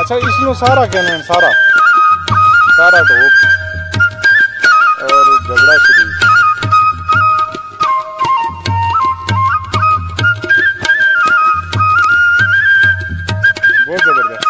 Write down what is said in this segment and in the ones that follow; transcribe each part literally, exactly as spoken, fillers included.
अच्छा इसमें सारा कहना है, सारा सारा ढोक और झगड़ा शरीफ। बहुत जबरदस्त।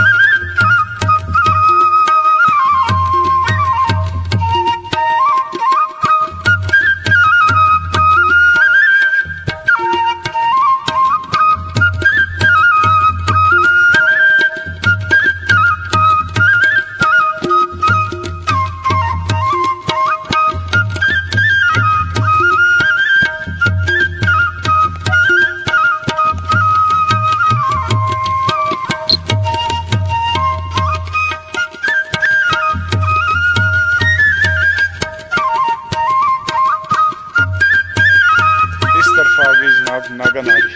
आगे जनाब नागा नारी।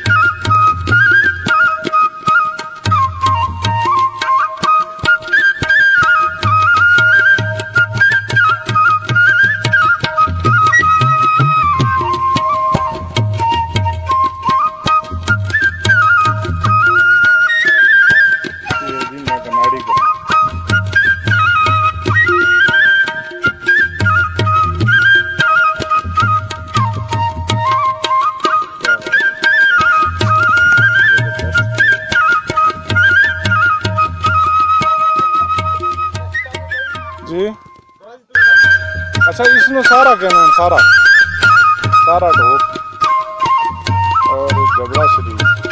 ये भी नागा नारी का जी। अच्छा इसमें सारा कहना है, सारा सारा ढोक और झगड़ा शरीफ।